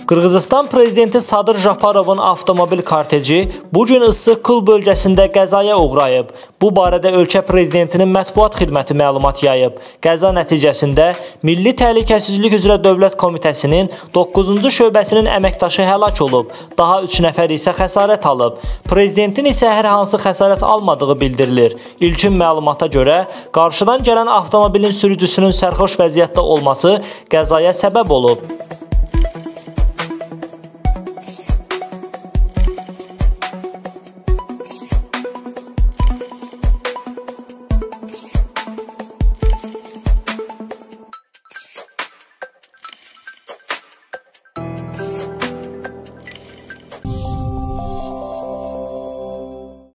Qırğızıstan prezidenti Sadır Japarovun avtomobil korteji bugün Issıq Kul bölgəsində qəzaya uğrayıb. Bu barədə ölkə prezidentinin mətbuat xidməti məlumat yayıb. Qəza nəticəsində Milli Təhlükəsizlik üzrə Dövlət Komitəsinin 9-cu şöbəsinin əməkdaşı həlak olub. Daha 3 nəfər isə xəsarət alıb. Prezidentin isə hər hansı xəsarət almadığı bildirilir. İlkin məlumata görə, qarşıdan gələn avtomobilin sürücüsünün sərxoş vəziyyətdə olması qəzaya səbəb olub.